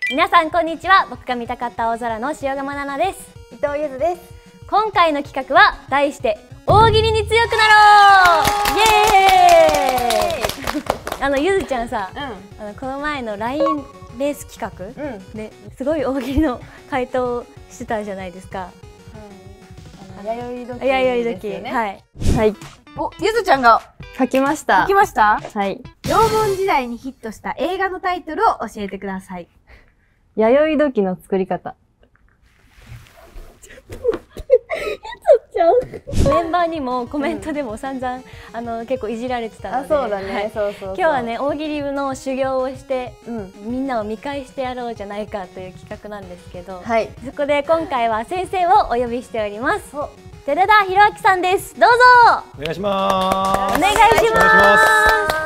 皆さんこんにちは。僕が見たかった青空の塩釜奈々です。 伊藤ゆずです。 今回の企画は題して大喜利に強くなろうイエーイゆずちゃんさ、この前の LINE レース企画、ですごい大喜利の回答をしてたじゃないですか。 弥生時弥生時、はい。 お、ゆずちゃんが書きました。 書きました。 はい。 縄文時代にヒットした映画のタイトルを教えてください。 弥生土器の作り方。 メンバーにもコメントでも散々結構いじられてたので、 そうだね、そう今日はね大喜利部の修行をして、みんなを見返してやろうじゃないかという企画なんですけど、そこで今回は先生をお呼びしております。寺田裕明さんです。どうぞお願いします。 お願いします。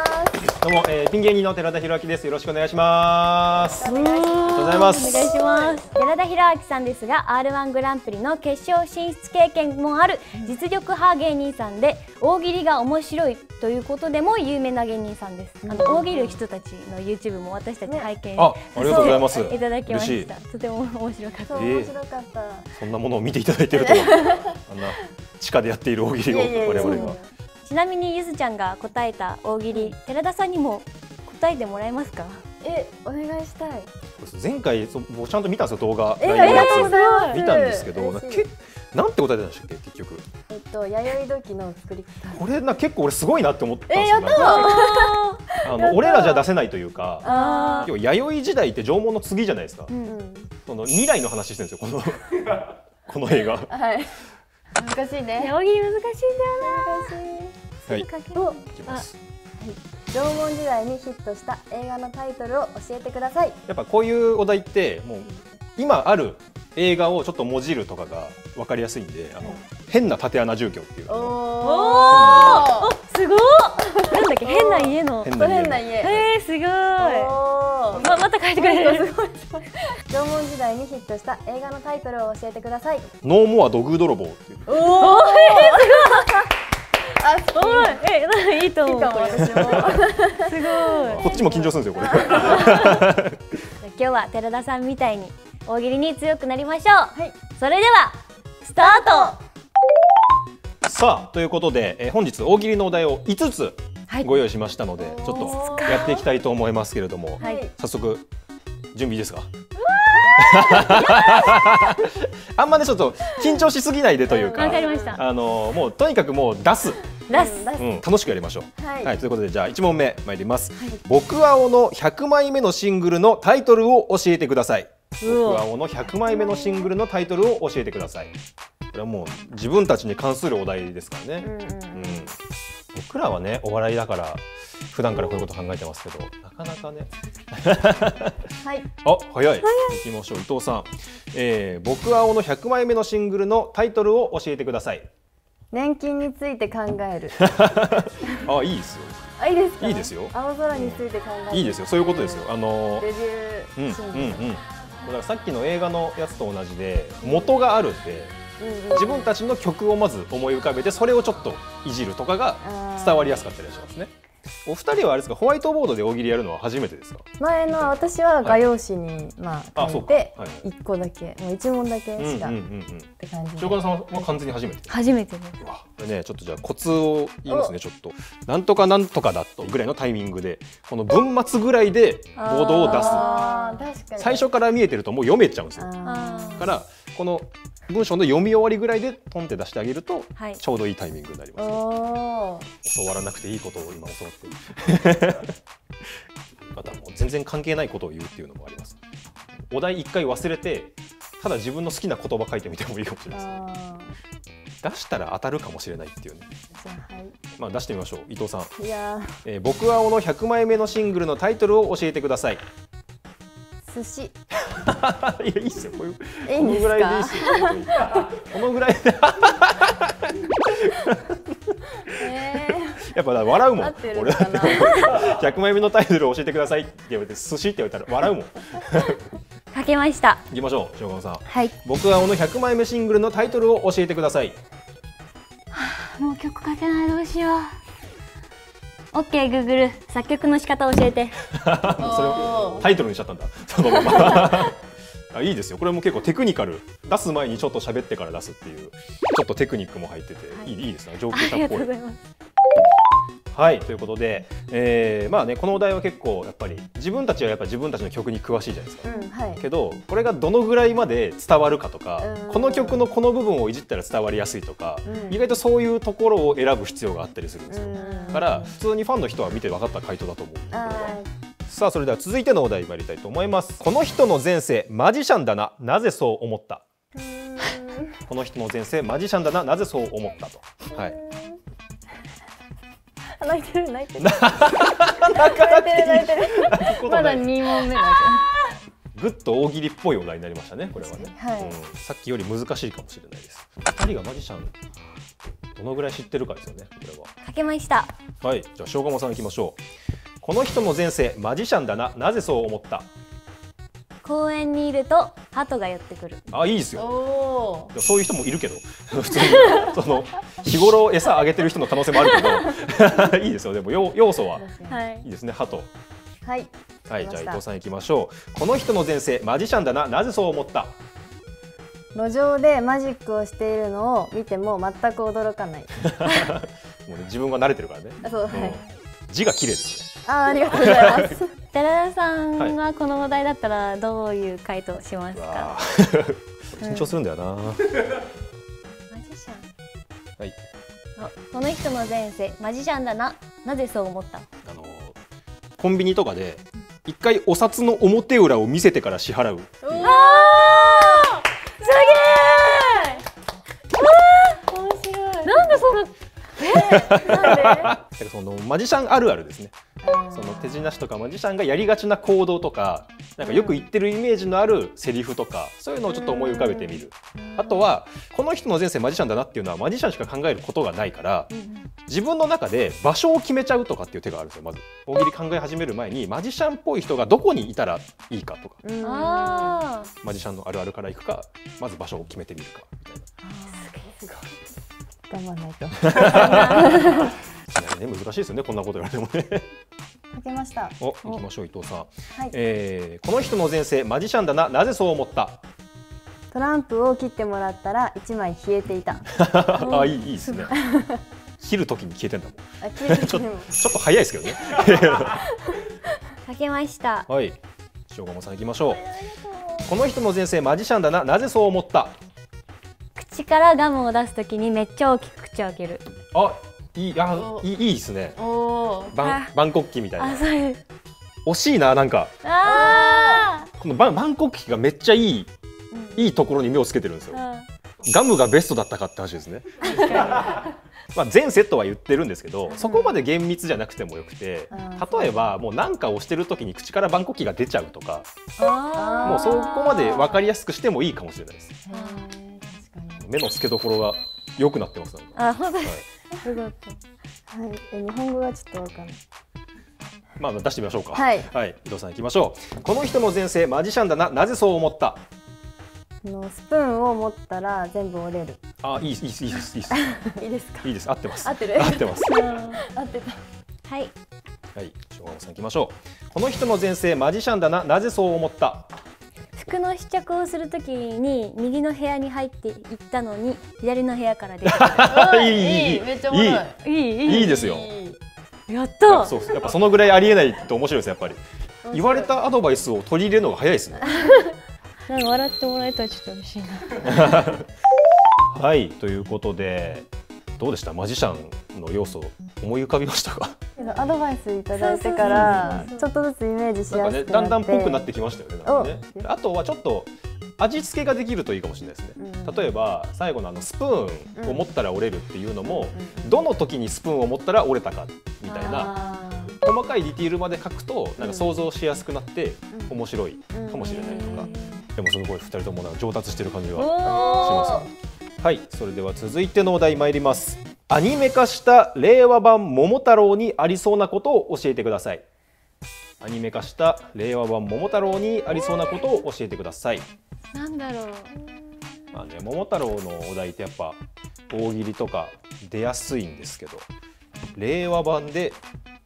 どうも、ピン芸人の寺田裕明です。よろしくお願いします。ありがとうございます。 お願いします。寺田裕明さんですが R1 グランプリの決勝進出経験もある実力派芸人さんで、大喜利が面白いということでも有名な芸人さんです。大喜利る人たちの YouTube も私たち拝見ありがとうございます。 いただきました。とても面白かった。 面白かった。 そんなものを見ていただいているとは、あんな地下でやっている大喜利を我々が。 ちなみにゆずちゃんが答えた大喜利、寺田さんにも答えてもらえますか？ お願いしたい。 前回僕ちゃんと見たんですよ、動画。見たんですけど、なんて答えたんでしたっけ結局。 弥生土器の作り方。 これ結構俺すごいなって思ったんですよ。俺らじゃ出せないというか、弥生時代って縄文の次じゃないですか。その未来の話してるんですよ、この映画。 難しいね。 大喜利難しいんだよな。 はい。いきます。 縄文時代にヒットした映画のタイトルを教えてください。 やっぱこういうお題ってもう今ある映画をちょっともじるとかが分かりやすいんで、変な竪穴住居っていう。 おお、すごい。なんだっけ、変な家の。 変な家。 すごい。また書いてくれる。 縄文時代にヒットした映画のタイトルを教えてください。 ノーモア土偶泥棒っていう。 おお、すごい。いいと思う。 私も。すごい。 こっちも緊張するんですよこれ。 今日は寺田さんみたいに大喜利に強くなりましょう。それではスタート。 さあということで、本日大喜利のお題を5つご用意しましたので、ちょっとやっていきたいと思いますけれども、早速準備いいですか？あんまねちょっと緊張しすぎないでというか、もうとにかくもう出す。楽しくやりましょう。はい、ということでじゃあ1問目参ります。僕青の100枚目のシングルのタイトルを教えてください。僕青の100枚目のシングルのタイトルを教えてください。これはもう自分たちに関するお題ですからね。僕らはねお笑いだから普段からこういうこと考えてますけど、なかなかね。あ、早い。行きましょう伊藤さん。僕青の100枚目のシングルのタイトルを教えてください。 年金について考える。 あ、いいですよ。 いいですか？ いいですよ。 青空について考える。 いいですよ。そういうことですよ。 デビューシングル。 だからさっきの映画のやつと同じで元があるんで、自分たちの曲をまず思い浮かべてそれをちょっといじるとかが伝わりやすかったりしますね。お二人はあれですか、ホワイトボードで大喜利やるのは初めてですか？ 前の私は画用紙に書いて1個だけ、もう1問だけしかって感じで。 塩川さんは完全に初めて。 初めてです。 これねちょっとじゃあコツを言いますね。ちょっとなんとかなんとかだとぐらいのタイミングでこの文末ぐらいでボードを出す。最初から見えてるともう読めちゃうんですよ。だからこの文章の読み終わりぐらいでポンって出してあげるとちょうどいいタイミングになります。教わらなくていいことを今教わってる。またもう全然関係ないことを言うっていうのもあります。お題一回忘れてただ自分の好きな言葉書いてみてもいいかもしれないです。出したら当たるかもしれないっていうね。まあ出してみましょう。伊藤さん。僕青の100枚目のシングルのタイトルを教えてください。 寿司。 いやいいっすよ。このぐらいでいいっすよ。このぐらいで。やっぱ笑うもん。俺だって100枚目のタイトルを教えてくださいって言われて寿司って言われたら笑うもん。 書けました。 行きましょう、塩川さん。僕はこの100枚目シングルのタイトルを教えてください。 もう曲書けない、どうしよう。 オッケー、グーグル、作曲の仕方教えて。 それをタイトルにしちゃったんだ。そのままあ、いいですよ。これも結構テクニカル。出す前にちょっと喋ってから出すっていう、ちょっとテクニックも入ってて、いいですね。上級者っぽい。はい、ということで、まあね、このお題は結構やっぱり自分たちはやっぱ自分たちの曲に詳しいじゃないですか。けどこれがどのぐらいまで伝わるかとか、この曲のこの部分をいじったら伝わりやすいとか、意外とそういうところを選ぶ必要があったりするんですよ。だから普通にファンの人は見て分かった回答だと思う。さあ、それでは続いてのお題参りたいと思います。この人の前世マジシャンだな、なぜそう思った。この人の前世マジシャンだな、なぜそう思ったと。はい。 泣いてる泣いてる。 泣いてる。 まだ2問目だぐっと大喜利っぽいお題になりましたね、これはね。さっきより難しいかもしれないです。2人がマジシャンどのぐらい知ってるかですよね、これは。 書けました。 はい、じゃあ塩釜さんいきましょう。この人の前世マジシャンだな、なぜそう思った。 公園にいると鳩が寄ってくる。 あ、いいですよ。そういう人もいるけど、普通にその日頃餌あげてる人の可能性もあるけどいいですよ。でも要素はいいですね。鳩。 はい。 はい、じゃあ伊藤さんいきましょう。この人の前世マジシャンだな、なぜそう思った。 路上でマジックをしているのを見ても全く驚かない。もうね、自分が慣れてるからね。 そう、はい。 字が綺麗ですね。 ありがとうございます。 寺田さんはこのお題だったらどういう回答しますか。 緊張するんだよな。マジシャン。はい。 この人の前世マジシャンだな、なぜそう思った。 コンビニとかで一回お札の表裏を見せてから支払う。 すげえ。面白い。なんでそのなんでそのマジシャンあるあるですね。その手品師とかマジシャンがやりがちな行動とか、なんかよく言ってるイメージのあるセリフとか、そういうのをちょっと思い浮かべてみる。あとはこの人の前世マジシャンだなっていうのはマジシャンしか考えることがないから、自分の中で場所を決めちゃうとかっていう手があるんですよ。まず大喜利考え始める前にマジシャンっぽい人がどこにいたらいいかとか、マジシャンのあるあるからいくか、まず場所を決めてみるかみたいな。 頑張らないと。 難しいですよね、こんなこと言われてもね。 書けました。 行きましょう、伊藤さん。この人の前世マジシャンだな、なぜそう思った。 トランプを切ってもらったら1枚消えていた。 あ、いいですね。切るときに消えてんだもん。ちょっと早いですけどね。 書けました。 はい、塩釜さん行きましょう。この人の前世マジシャンだな、なぜそう思った。 口からガムを出すときにめっちゃ大きく口を開ける。 あ、いいですね。万国旗みたいな。惜しいな、なんか。この万国旗がめっちゃいいところに目をつけてるんですよ。ガムがベストだったかって話ですね。まあ全セットは言ってるんですけど、そこまで厳密じゃなくてもよくて、例えばもう何かをしてる時に口から万国旗が出ちゃうとか、もうそこまで分かりやすくしてもいいかもしれないです。目の付けどころが良くなってます。 あ、本当に。 日本語がちょっとわかんない。 まあ出してみましょうか。 はい、 伊藤さん行きましょう。この人の前世マジシャンだな、なぜそう思った。 スプーンを持ったら全部折れる。 あ、いいです。いいですか。いいです。合ってます。 合ってる。 合ってます。 合ってた。 はい。 はい、塩川さん行きましょう。この人の前世マジシャンだな、なぜそう思った。 服の試着をするときに右の部屋に入っていったのに左の部屋から出てきた。 いい、 めっちゃおもろい。 いいですよ。 やった。 そう、やっぱそのぐらいありえないと面白いです。やっぱり言われたアドバイスを取り入れるのが早いですね。 笑ってもらえたらちょっと嬉しいな。 はい、ということでどうでした。マジシャンの要素思い浮かびましたか。 アドバイスいただいてからちょっとずつイメージしやすくなって、 だんだんぽくなってきましたよね。あとはちょっと味付けができるといいかもしれないですね。例えば最後のスプーンを持ったら折れるっていうのも、どの時にスプーンを持ったら折れたかみたいな細かいディティールまで書くとなんか想像しやすくなって面白いかもしれないとか。でもすごい2人とも上達してる感じがします。はい、それでは続いてのお題参ります。アニメ化した令和版桃太郎にありそうなことを教えてください。アニメ化した令和版桃太郎にありそうなことを教えてください。 なんだろう。 まあね、桃太郎のお題ってやっぱ大喜利とか出やすいんですけど、令和版で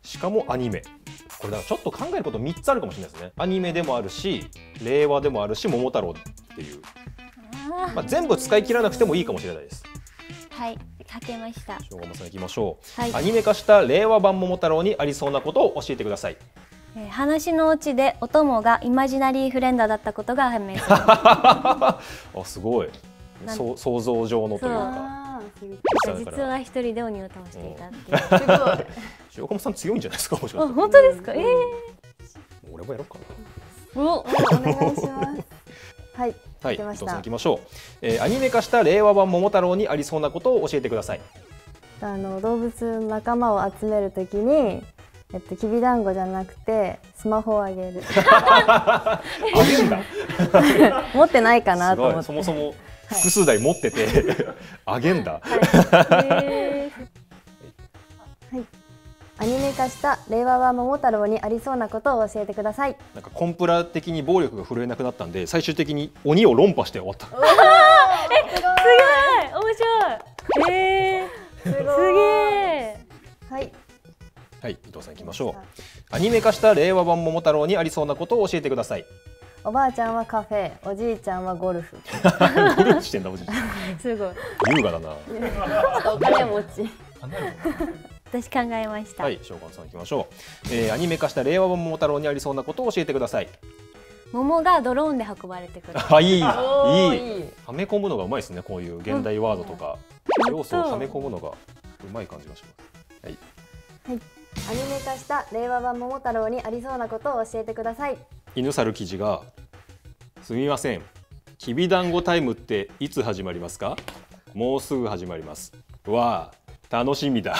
しかもアニメ。これだからちょっと考えること3つあるかもしれないですね。アニメでもあるし、令和でもあるし、桃太郎っていう、まあ、全部使い切らなくてもいいかもしれないです。 はい、書けました。 しょうがまさんいきましょう、 はい、 アニメ化した令和版桃太郎にありそうなことを教えてください。 話のオチでお供がイマジナリーフレンドだったことが判明する。 あ、すごい。想像上のというか。 実は一人で鬼を倒していたっていう。すごい。 しおかもさん強いんじゃないですか。もしかして。 本当ですか。 俺もやろうかな。お願いします。はい。 はい、伊藤さん行きましょう。アニメ化した令和版桃太郎にありそうなことを教えてください。 動物の仲間を集めるときに、きびだんごじゃなくてスマホをあげる。 あげんだ。 持ってないかなと思って。 そもそも複数台持っててあげんだ。 はい。アニメ化した令和版桃太郎にありそうなことを教えてください。 なんかコンプラ的に暴力が振るえなくなったんで、最終的に鬼を論破して終わった。 すごい、面白い。すげえ。 はい。 はい、伊藤さん行きましょう。アニメ化した令和版桃太郎にありそうなことを教えてください。 おばあちゃんはカフェ、おじいちゃんはゴルフ。 ゴルフしてんだおじいちゃん。 すごい。 優雅だな。 お金持ち。 私考えました。 はい、しょうかんさん行きましょう。アニメ化した令和版桃太郎にありそうなことを教えてください。 桃がドローンで運ばれてくる。 あ、いい。はめ込むのがうまいですね。こういう現代ワードとか要素をはめ込むのがうまい感じがします。はい。 はい。アニメ化した令和版桃太郎にありそうなことを教えてください。 犬猿記事が、すみません、きびだんごタイムっていつ始まりますか？もうすぐ始まります。わあ、楽しみだ。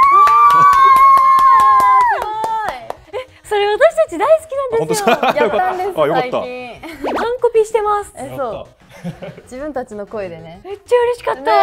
それ私たち大好きなんですよ。 やったんです。最近。 完コピしてます。 そう。自分たちの声でね。 めっちゃ嬉しかった。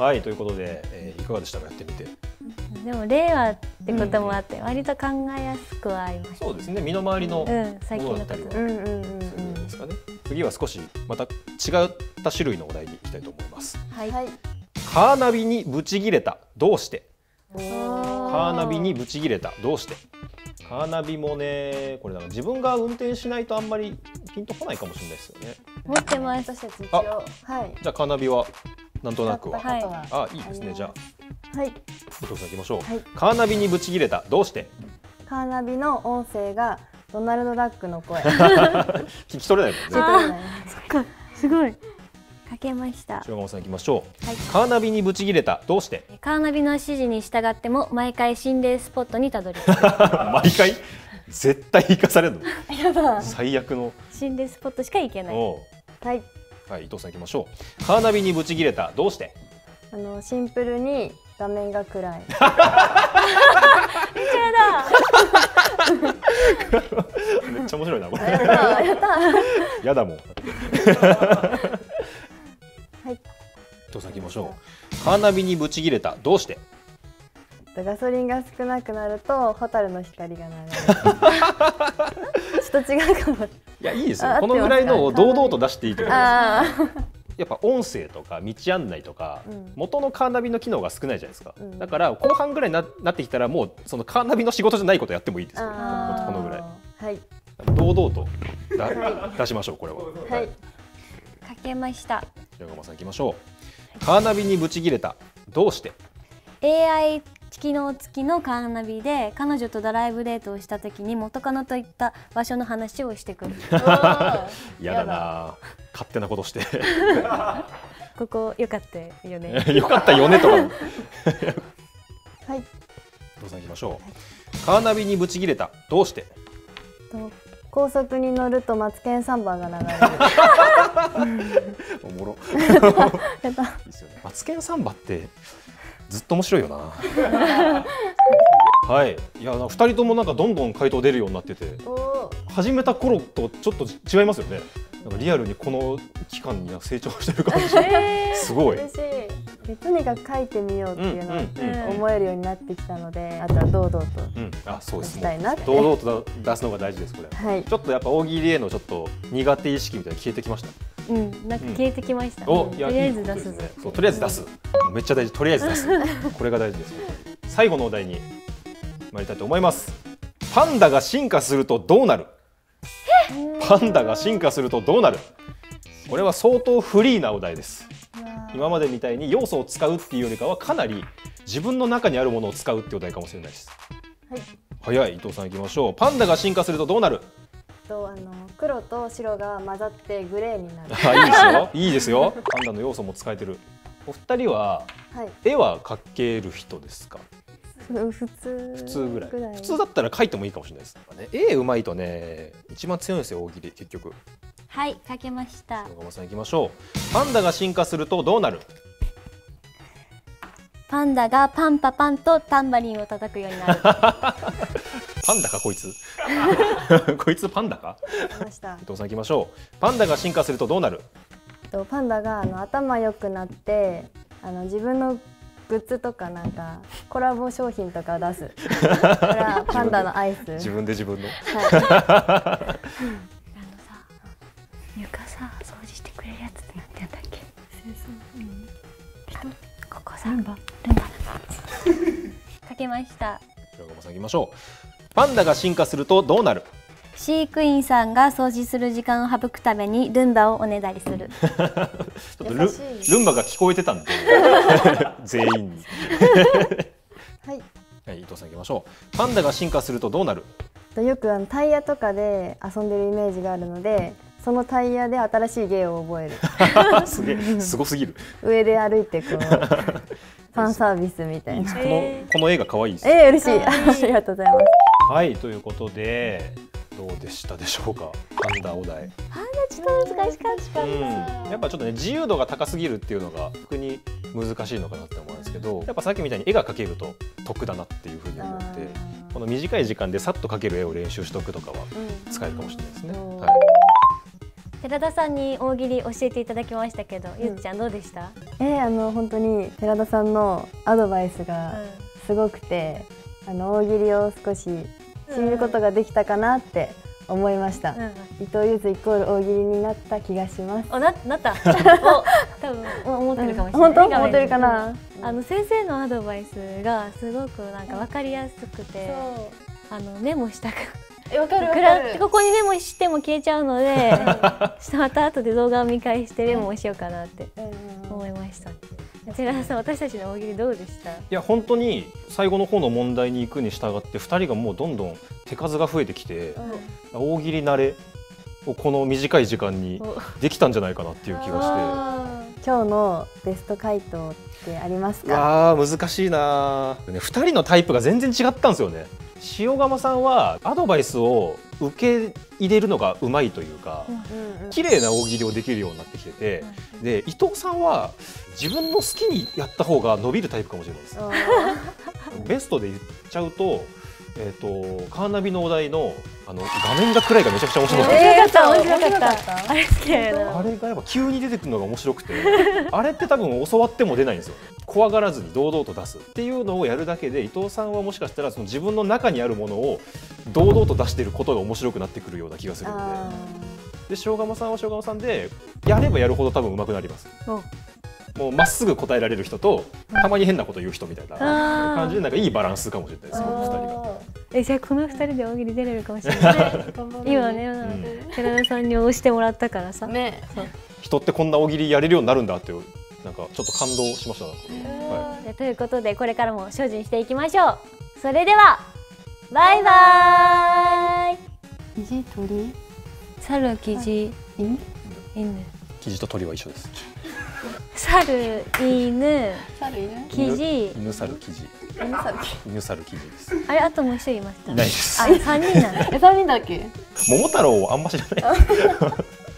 はい、ということで、いかがでしたか、やってみて。 でも令和ってこともあって、割と考えやすくはありました。 そうですね、身の回りの最近のことですかね。次は少しまた違った種類のお題にいきたいと思います。 はい。 カーナビにブチギレた、どうして？カーナビにブチギレた、どうして？カーナビもね、これだから自分が運転しないとあんまりピンとこないかもしれないですよね。 持ってます。 私たち一応。はい。 じゃあカーナビはなんとなくは。 はい。 あ、いいですね。じゃあ。 はい。 伊藤さん行きましょう。カーナビにブチギレた、どうして？ カーナビの音声がドナルド・ダックの声。 聞き取れないもんね。 そっか、すごい。書けました。 塩川さん行きましょう。カーナビにブチギレた、どうして？ カーナビの指示に従っても毎回心霊スポットにたどり着く。 毎回絶対生かされるの。やだ。最悪の心霊スポットしか行けない。 はい。 はい、伊藤さん行きましょう。カーナビにブチギレた、どうして？ シンプルに画面が暗い。 めっちゃやだ。 めっちゃ面白いなこれ。 やったやだもん。はい。伊藤さん行きましょう。カーナビにブチギレた、どうして？ ガソリンが少なくなると蛍の光が流れる。ちょっと違うかも。 いや、いいですよ。このぐらいのを堂々と出していいと思います。やっぱ音声とか道案内とか、元のカーナビの機能が少ないじゃないですか。だから後半ぐらいになってきたらもうそのカーナビの仕事じゃないことやってもいいですよ。このぐらい。 はい。 堂々と出しましょうこれは。 はい。 書けました。 じゃあ、ごまさん行きましょう。カーナビにブチギレた、どうして？ AI 機能付きのカーナビで彼女とドライブデートをした時に元カノといった場所の話をしてくる。 やだな、勝手なことして。 ここ良かったよね。 良かったよねとか。はい。どうぞ行きましょう。カーナビにブチギレた、どうして？ 高速に乗るとマツケンサンバが流れる。 おもろ。いいですよね。マツケンサンバってずっと面白いよな。はい。いや、2人ともなんかどんどん回答出るようになってて、始めた頃とちょっと違いますよね。なんかリアルにこの期間には成長してる感じ。すごい。 嬉しい。とにかく書いてみようっていうのを思えるようになってきたので、あとは堂々と出したいなって。 堂々と出すのが大事ですこれ。はい。ちょっとやっぱ大喜利へのちょっと苦手意識みたいな消えてきました。 なんか消えてきました。 とりあえず出すぞ。 とりあえず出す。めっちゃ大事。とりあえず出す。これが大事です。最後のお題に参りたいと思います。パンダが進化するとどうなる？パンダが進化するとどうなる？これは相当フリーなお題です。今までみたいに要素を使うっていうよりかはかなり自分の中にあるものを使うっていうお題かもしれないです。はい、早い伊藤さんいきましょう。パンダが進化するとどうなる？ 黒と白が混ざってグレーになる。 いいですよ。いいですよ。パンダの要素も使えてる。お二人は、絵は描ける人ですか？ 普通ぐらい。普通だったら描いてもいいかもしれないです。絵うまいとね、一番強いんですよ、大喜利結局。 はい、描けました。 小川さんいきましょう。パンダが進化するとどうなる？ パンダがパンパパンとタンバリンを叩くようになる。 パンダかこいつ。こいつパンダか？伊藤さんいきましょう。パンダが進化するとどうなる？ パンダが頭良くなって自分のグッズとかなんかコラボ商品とか出す。これはパンダのアイス。 自分で自分の。 床さ掃除してくれるやつってなんて言うんだっけ？ここさルンバかけました。 じゃあ小川さんいきましょう。パンダが進化するとどうなる？ 飼育員さんが掃除する時間を省くためにルンバをおねだりする。 ちょっとルンバが聞こえてたんで全員に。はい、伊藤さんいきましょう。パンダが進化するとどうなる？ よくタイヤとかで遊んでるイメージがあるので、そのタイヤで新しい芸を覚える。 すげえ、すごすぎる。 上で歩いてこうファンサービスみたいな。 この絵が可愛いです。 嬉しい。ありがとうございます。 はい、ということでどうでしたでしょうか。パンダお題。 パンダちょっと難しかった。 やっぱちょっとね、自由度が高すぎるっていうのが逆に難しいのかなって思うんですけど、やっぱさっきみたいに絵が描けると得だなっていうふうに思って、この短い時間でさっと描ける絵を練習しておくとかは使えるかもしれないですね。はい。 寺田さんに大喜利教えていただきましたけど、ゆっちゃんどうでした？ 本当に寺田さんのアドバイスがすごくて、大喜利を少し知ることができたかなって思いました。伊藤ゆずイコール大喜利になった気がします。 なった。多分思ってるかもしれない。 本当思ってるかな。 先生のアドバイスがすごくなんか分かりやすくて、メモしたく。 わかる。 ここにメモしても消えちゃうので、また後で動画を見返してメモをしようかなって思いました。寺田さん、私たちの大喜利どうでした？ いや本当に最後の方の問題に行くに従って2人がもうどんどん手数が増えてきて、大喜利慣れをこの短い時間にできたんじゃないかなっていう気がして。 今日のベスト回答ってありますか？ 難しいな。2人のタイプが全然違ったんですよね。塩釜さんはアドバイスを受け入れるのがうまいというか、綺麗な大喜利をできるようになってきてて、で伊藤さんは自分の好きにやった方が伸びるタイプかもしれないです。ベストで言っちゃうと、カーナビのお題の画面が暗いがめちゃくちゃ面白かった。 面白かった。あれ好きだよな。 あれがやっぱ急に出てくるのが面白くて、あれって多分教わっても出ないんですよ。怖がらずに堂々と出すっていうのをやるだけで、伊藤さんはもしかしたらその自分の中にあるものを堂々と出していることが面白くなってくるような気がするので、塩釜さんは塩釜さんでやればやるほど多分上手くなります。もうまっすぐ答えられる人とたまに変なこと言う人みたいな感じで、なんかいいバランスかもしれないです、この2人が。 じゃあこの2人で大喜利出れるかもしれない。今ね、寺田さんに押してもらったからさ。 人ってこんな大喜利やれるようになるんだって、なんかちょっと感動しました。 ということでこれからも精進していきましょう。それではバイバイ。 キジ鳥、 猿、キジ、犬。 キジと鳥は一緒です。 猿、犬、キジ、 犬、猿、キジ、犬、猿、キジです。 あれ、あともう一人いました。 いないです。 3人なんだ。 3人だっけ？ 桃太郎あんま知らない。